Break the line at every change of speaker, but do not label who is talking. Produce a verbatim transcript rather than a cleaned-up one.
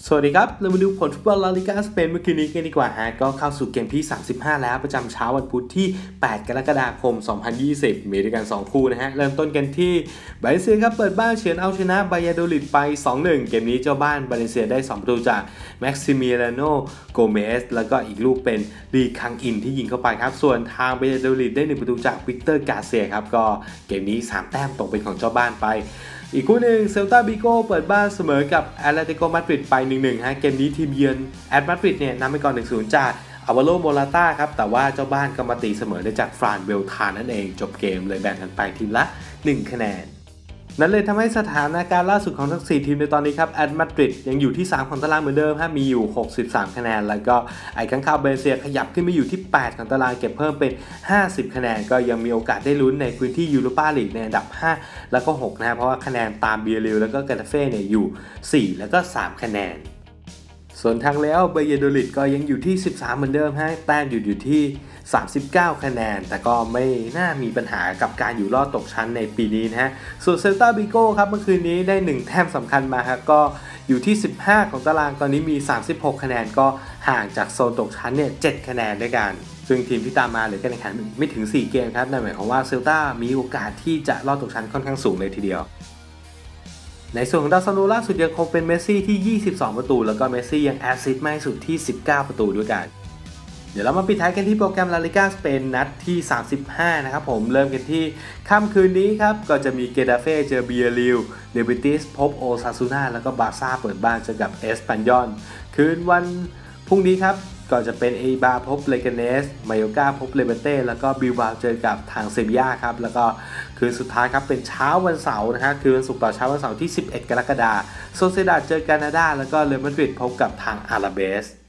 สวัสดีครับเรามาดูผลฟุตบอลลาลิก้าสเปนเมื่อคืนนี้กันดีกว่าฮะก็เข้าสู่เกมที่สามสิบห้าแล้วประจำเช้าวันพุธที่แปดกรกฎาคมสองพันยี่สิบมีด้วยกันสองคู่นะฮะเริ่มต้นกันที่บาเลนเซียครับเปิดบ้านเฉือนเอาชนะบายาโดลิดไป สองหนึ่ง เกมนี้เจ้าบ้านบาเลนเซียได้สองประตูจากแม็กซิมิเลโนโกเมสแล้วก็อีกลูกเป็นลีคังอินที่ยิงเข้าไปครับส่วนทางบายาโดลิดได้หนึ่งประตูจากวิกเตอร์กาเซียครับก็เกมนี้สามแต้มตกเป็นของเจ้าบ้านไปอีกคู่หนึ่งเซลตาบิโก้เปิดบ้านเสมอกับแอตเลติโกมาดริดไป หนึ่งหนึ่ง ฮะเกมนี้ทีมเยือนแอตมาดริดเนี่ยนำไปก่อน หนึ่งศูนย์ จากอาวาโลโมราต้าครับแต่ว่าเจ้าบ้านก็มาตีเสมอได้จากฟรานเบลทานนั่นเองจบเกมเลยแบ่งกันไปทีมละหนึ่งคะแนนนั่นเลยทำให้สถานการณ์ล่าสุดของทั้งสี่ทีมในตอนนี้ครับแอตมาดริดยังอยู่ที่สามของตารางเหมือนเดิมฮะมีอยู่หกสิบสามคะแนนแล้วก็ไอ้ข้างคาวเบลเซียขยับขึ้นมาอยู่ที่แปดของตารางเก็บเพิ่มเป็นห้าสิบคะแนนก็ยังมีโอกาสได้ลุ้นในพื้นที่ยูโรปาลีกในอันดับห้าแล้วก็หกนะเพราะว่าคะแนนตามเบียริลแล้วก็กาตาเฟ่เนี่ยอยู่สี่แล้วก็สามคะแนนส่วนทางแล้วบายาโดลิดก็ยังอยู่ที่สิบสามเหมือนเดิมฮะแต้มอยู่อยู่ที่สามสิบเก้าคะแนนแต่ก็ไม่น่ามีปัญหากับการอยู่รอดตกชั้นในปีนี้นะฮะส่วนเซลตาบิโก้ครับเมื่อคืนนี้ได้หนึ่งแต้มสำคัญมาครับก็อยู่ที่สิบห้าของตารางตอนนี้มีสามสิบหกคะแนนก็ห่างจากโซนตกชั้นเนี่ยเจ็ดคะแนนด้วยกันซึ่งทีมที่ตามมาเหลือการแข่งขันไม่ถึงสี่เกมครับนั่นหมายความว่าเซลตามีโอกาสที่จะรอดตกชั้นค่อนข้างสูงเลยทีเดียวในส่วนของดาวซันโนล่าสุดยังคงเป็นเมสซี่ที่ยี่สิบสองประตูแล้วก็เมสซี่ยังแอสซิสต์มากที่สุดที่สิบเก้าประตูด้วยกันเดี๋ยวเรามาปิดท้ายกันที่โปรแกรมลาลิก้าสเปนนัดที่สามสิบห้านะครับผมเริ่มกันที่ค่ำคืนนี้ครับก็จะมีเกตาเฟ่เจอเบียริลเดบิติสพบโอซาซูนาแล้วก็บาร์ซ่าเปิดบ้านเจอกับเอสปันยอลคืนวันพรุ่งนี้ครับก็จะเป็นเอบาพบเลกาเนสมายอกาพบเลเบเต้แล้วก็บิลบาเจอกับทางเซบีย่าครับแล้วก็คืนสุดท้ายครับเป็นเช้าวันเสาร์นะครับคือวันศุกร์ต่อเช้าวันเสาร์ที่สิบเอ็ดกรกฎาคมโซเซดาดเจอแคนาดาแล้วก็เรอัลมาดริดพบกับทางอาราเบส